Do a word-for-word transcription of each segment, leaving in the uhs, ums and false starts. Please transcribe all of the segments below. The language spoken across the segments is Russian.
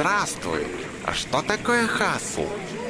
Здравствуй. А что такое хасл?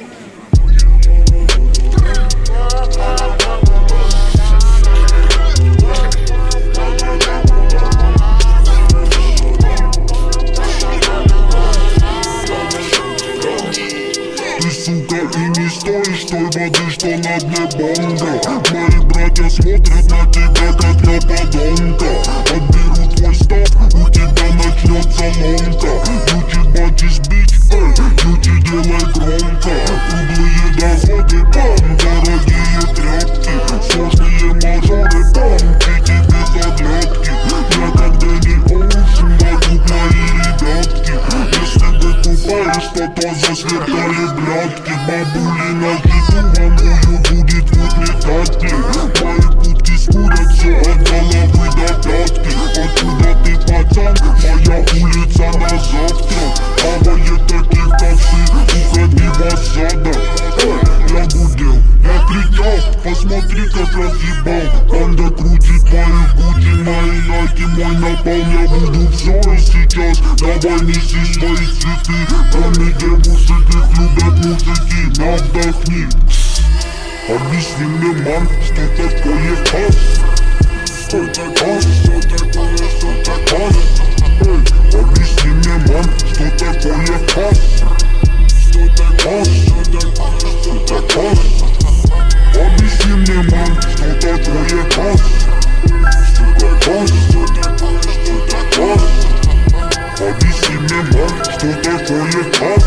Ты, сука, и не стоишь той воды, что на дне бонга. Мои братья смотрят на тебя, как на подонка. Отберу твой став, у тебя начнется ломка. Ючи бачишь бич, эй, ючи делай громко. Круглые доходы, бам, дорогие тряпки. Сложные мажоры, бам, чики без оглядки. Я как Дэнни Оушен, вокруг мои ребятки. Если вы купаешь, то то засверкали блядки. Бабули на хиту вангую будет утлетать ли. Мои путки скурятся от головы до пятки. Откуда ты, пацан? Моя улица на завтрак. Хавает таких, как ты, уходи в осадок. Я гудел, я кричал, посмотри, как разъебал. Панда крутит мои гучи, мои найки, мой напал. Я буду все и сейчас, давай неси свои цветы. Кроме девушек, их любят мужики, на вдохни. Объясни мне, мам, что такое хас? Что такое, что такое, что такое? Эй, объясни мне, мам, что такое хас? Что такое, что такое, что такое? Объясни мне, мам, что такое хас? Что такое, что такое, что такое? Объясни мне, мам, что такое хас?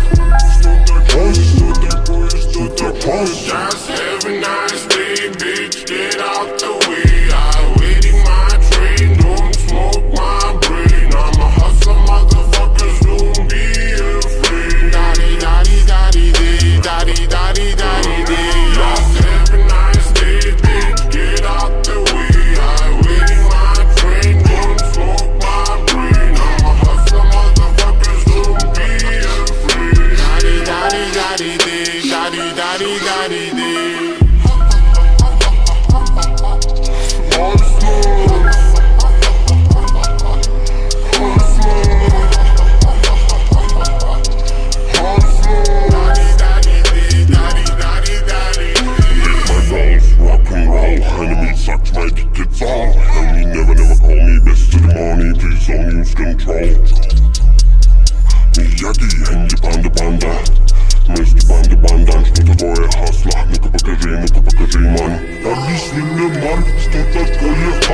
Что такое, что такое, что такое? Just have a nice day, bitch, get out the way. I waiting my train, don't smoke my brain. I'm a hustler, motherfuckers, don't be afraid. Daddy, daddy, daddy, day, daddy, daddy, daddy, day. Just have a nice day, bitch, get out the way. I waiting my train, don't smoke my brain. I'm a hustler, motherfuckers, don't be afraid. Daddy, daddy, daddy, day, daddy, daddy, daddy, day. Control. Miyagi, Энди, Панда, Панда. Вместе банды, бандан. Что такое хасла? Ну-ка покажи, ну-ка покажи, ман. Объясни мне, ман, что такое